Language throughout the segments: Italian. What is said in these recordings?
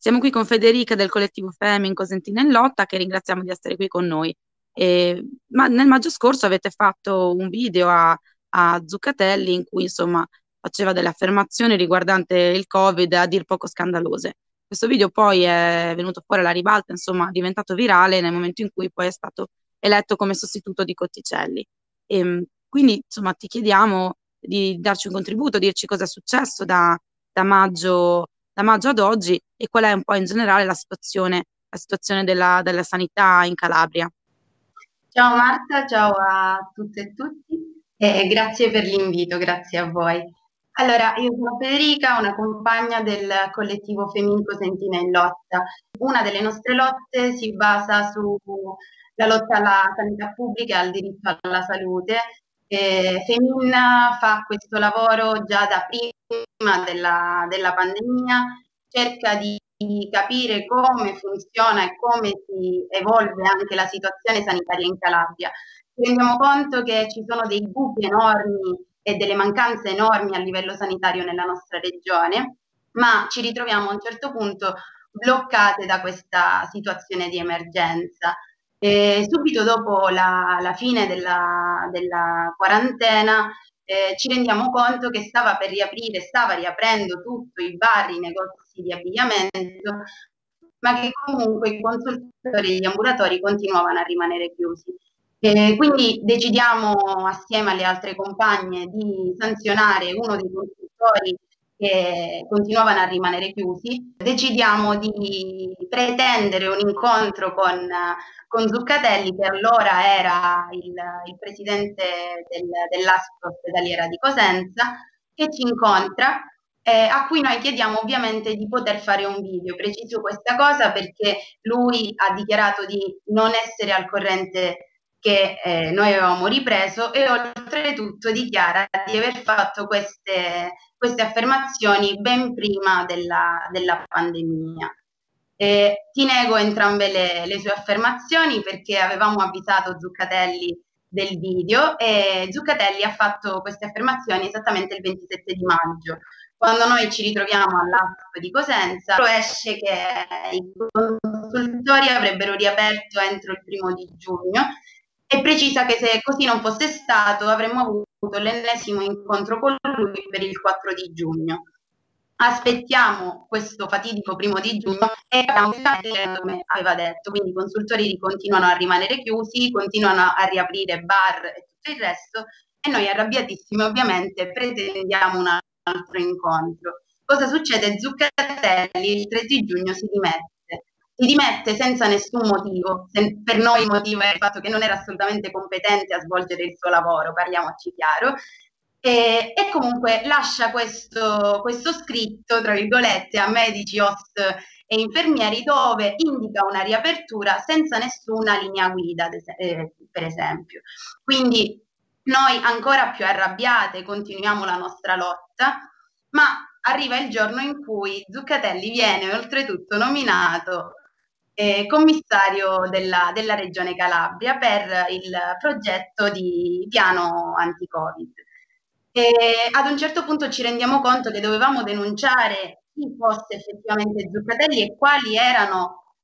Siamo qui con Federica del collettivo Femming Cosentina in Lotta, che ringraziamo di essere qui con noi. Ma nel maggio scorso avete fatto un video a Zuccatelli in cui insomma faceva delle affermazioni riguardanti il Covid a dir poco scandalose. Questo video poi è venuto fuori alla ribalta, insomma, è diventato virale nel momento in cui poi è stato eletto come sostituto di Cotticelli. Quindi insomma ti chiediamo di darci un contributo, dirci cosa è successo da maggio ad oggi e qual è un po' in generale la situazione della sanità in Calabria. Ciao Marta, ciao a tutte e tutti e grazie per l'invito, grazie a voi. Allora, io sono Federica, una compagna del collettivo Femminile Sentina in Lotta. Una delle nostre lotte si basa sulla lotta alla sanità pubblica e al diritto alla salute. Femin fa questo lavoro già da prima della pandemia, cerca di capire come funziona e come si evolve anche la situazione sanitaria in Calabria. Ci rendiamo conto che ci sono dei buchi enormi e delle mancanze enormi a livello sanitario nella nostra regione, ma ci ritroviamo a un certo punto bloccate da questa situazione di emergenza. Subito dopo la fine della quarantena ci rendiamo conto che stava riaprendo tutto, i bar, i negozi di abbigliamento, ma che comunque i consultori e gli ambulatori continuavano a rimanere chiusi. Quindi decidiamo assieme alle altre compagne di sanzionare uno dei consultori che continuavano a rimanere chiusi. Decidiamo di pretendere un incontro con Zuccatelli, che allora era il presidente dell'ASP ospedaliera di Cosenza, che ci incontra, a cui noi chiediamo ovviamente di poter fare un video. Preciso questa cosa perché lui ha dichiarato di non essere al corrente che noi avevamo ripreso e oltretutto dichiara di aver fatto queste affermazioni ben prima della pandemia. Ti nego entrambe le sue affermazioni perché avevamo avvisato Zuccatelli del video e Zuccatelli ha fatto queste affermazioni esattamente il 27 di maggio. Quando noi ci ritroviamo all'ASP di Cosenza, esce che i consultori avrebbero riaperto entro il 1° di giugno e precisa che se così non fosse stato avremmo avuto l'ennesimo incontro con lui per il 4 di giugno. Aspettiamo questo fatidico 1° di giugno e come aveva detto, quindi i consultori continuano a rimanere chiusi, continuano a riaprire bar e tutto il resto e noi arrabbiatissimi ovviamente pretendiamo un altro incontro. Cosa succede? Zuccatelli il 3 di giugno si dimette senza nessun motivo, per noi il motivo è il fatto che non era assolutamente competente a svolgere il suo lavoro, parliamoci chiaro, e comunque lascia questo scritto, tra virgolette, a medici, host e infermieri dove indica una riapertura senza nessuna linea guida, per esempio. Quindi noi ancora più arrabbiate continuiamo la nostra lotta, ma arriva il giorno in cui Zuccatelli viene oltretutto nominato commissario della Regione Calabria per il progetto di piano anti-Covid. E ad un certo punto ci rendiamo conto che dovevamo denunciare chi fosse effettivamente Zuccatelli e quali erano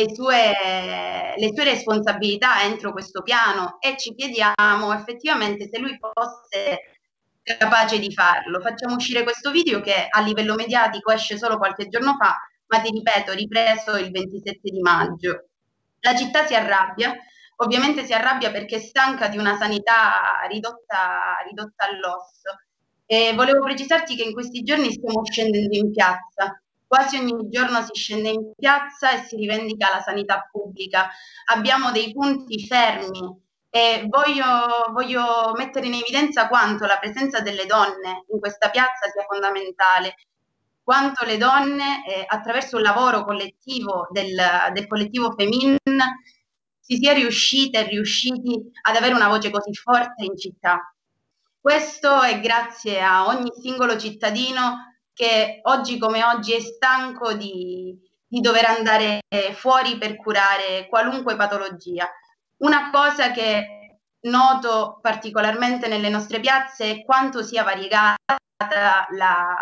le sue responsabilità entro questo piano e ci chiediamo effettivamente se lui fosse capace di farlo. Facciamo uscire questo video che a livello mediatico esce solo qualche giorno fa, ma ti ripeto, ripreso il 27 di maggio. La città si arrabbia, ovviamente si arrabbia perché è stanca di una sanità ridotta all'osso. E volevo precisarti che in questi giorni stiamo scendendo in piazza. Quasi ogni giorno si scende in piazza e si rivendica la sanità pubblica. Abbiamo dei punti fermi e voglio mettere in evidenza quanto la presenza delle donne in questa piazza sia fondamentale, quanto le donne attraverso un lavoro collettivo del collettivo Femin si sia riuscite e riusciti ad avere una voce così forte in città. Questo è grazie a ogni singolo cittadino che oggi come oggi è stanco di dover andare fuori per curare qualunque patologia. Una cosa che noto particolarmente nelle nostre piazze è quanto sia variegata la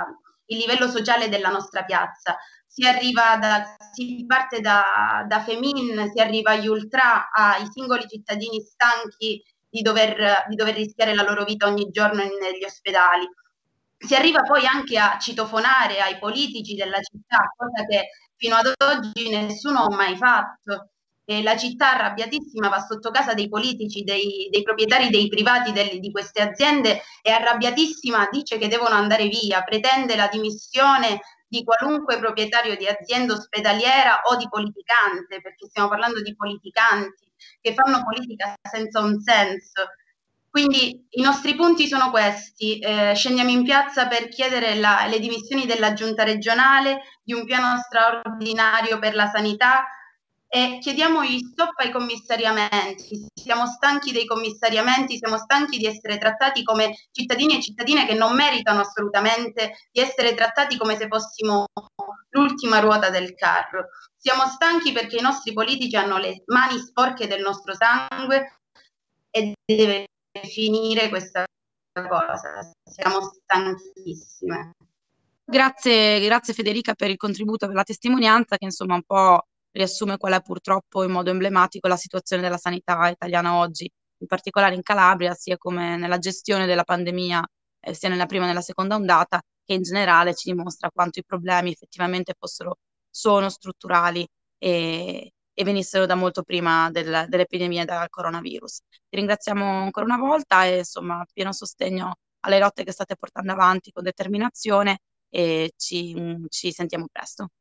il livello sociale della nostra piazza. Si parte da Femin, si arriva agli ultra, ai singoli cittadini stanchi di dover rischiare la loro vita ogni giorno negli ospedali. Si arriva poi anche a citofonare ai politici della città, cosa che fino ad oggi nessuno ha mai fatto. E la città arrabbiatissima va sotto casa dei politici, dei proprietari, dei privati di queste aziende, e arrabbiatissima dice che devono andare via, pretende la dimissione di qualunque proprietario di azienda ospedaliera o di politicante, perché stiamo parlando di politicanti che fanno politica senza un senso. Quindi i nostri punti sono questi: scendiamo in piazza per chiedere le dimissioni della giunta regionale, di un piano straordinario per la sanità, e chiediamo gli stop ai commissariamenti. Siamo stanchi dei commissariamenti, siamo stanchi di essere trattati come cittadini e cittadine che non meritano assolutamente di essere trattati come se fossimo l'ultima ruota del carro. Siamo stanchi perché i nostri politici hanno le mani sporche del nostro sangue e deve finire questa cosa. Siamo stanchissime. Grazie Federica per il contributo, per la testimonianza che insomma un po' riassume qual è purtroppo in modo emblematico la situazione della sanità italiana oggi, in particolare in Calabria, sia come nella gestione della pandemia, sia nella prima e nella seconda ondata, che in generale ci dimostra quanto i problemi effettivamente sono strutturali e venissero da molto prima dell'epidemia da coronavirus. Ti ringraziamo ancora una volta e insomma pieno sostegno alle lotte che state portando avanti con determinazione e ci sentiamo presto.